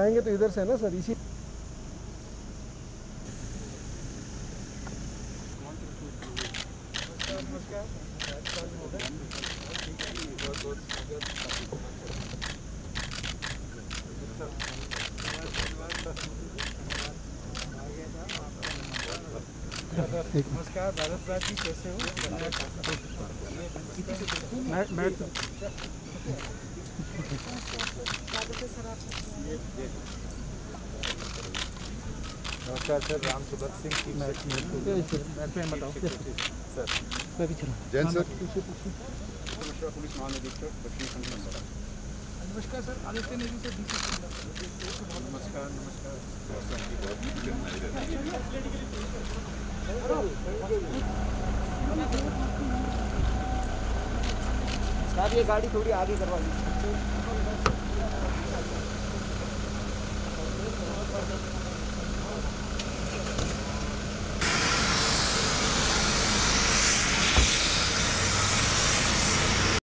जाएंगे तो इधर से ना सर, इसी नमस्कार भारद्वाज जी, कैसे हो? नमस्कार सर, राम सुभद्र सिंह की बताओ सर। जैन सर, पुलिस महानिरीक्षक दक्षिण संघ। नमस्कार सर, आदित्य नेगी से डीसी शिमला। नमस्कार नमस्कार। साहब ये गाड़ी थोड़ी आगे करवा लीजिए।